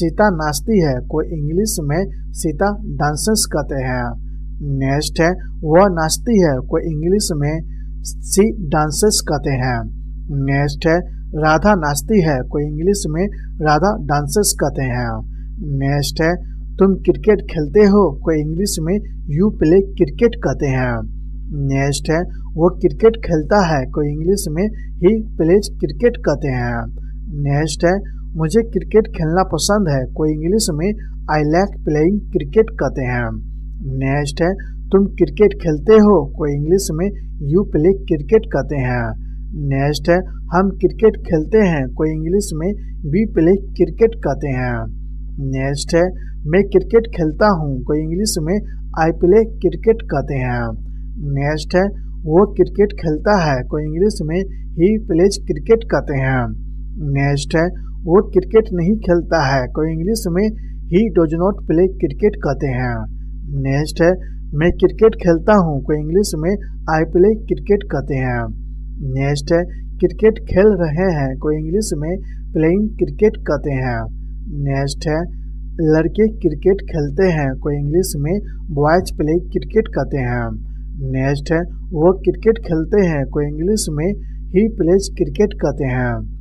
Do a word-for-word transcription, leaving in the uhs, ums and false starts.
सीता नाचती है, कोई इंग्लिश में सीता डांसेस कहते हैं। नेक्स्ट है वह नाचती है, कोई इंग्लिश में सी डांसेस कहते हैं। नेक्स्ट है राधा नाचती है, कोई इंग्लिश में राधा डांसेस कहते हैं। नेक्स्ट है तुम क्रिकेट खेलते हो, कोई इंग्लिश में यू प्ले क्रिकेट कहते हैं। नेक्स्ट है वो क्रिकेट खेलता है, कोई इंग्लिश में ही प्लेज क्रिकेट कहते हैं। नेक्स्ट है मुझे क्रिकेट खेलना पसंद है, कोई इंग्लिश में आई लाइक प्लेइंग क्रिकेट कहते हैं। नेक्स्ट है तुम क्रिकेट खेलते हो, कोई इंग्लिश में यू प्ले क्रिकेट कहते हैं। नेक्स्ट है हम क्रिकेट खेलते हैं, कोई इंग्लिश में वी प्ले क्रिकेट कहते हैं। नेक्स्ट है मैं क्रिकेट खेलता हूँ, कोई इंग्लिश में आई प्ले क्रिकेट कहते हैं। नेक्स्ट है वो क्रिकेट खेलता है, कोई इंग्लिश में ही प्लेज क्रिकेट कहते हैं। नेक्स्ट है वो क्रिकेट नहीं खेलता है, कोई इंग्लिश में ही डज नॉट प्ले क्रिकेट कहते हैं। नेक्स्ट है मैं क्रिकेट खेलता हूँ, कोई इंग्लिश में आई प्ले क्रिकेट कहते हैं। नेक्स्ट है क्रिकेट खेल रहे हैं, कोई इंग्लिश में प्लेइंग क्रिकेट कहते हैं। नेक्स्ट है लड़के क्रिकेट खेलते हैं, कोई इंग्लिश में बॉयज प्ले क्रिकेट कहते हैं। नेक्स्ट है वो क्रिकेट खेलते हैं, कोई इंग्लिश में ही प्लेज क्रिकेट कहते हैं।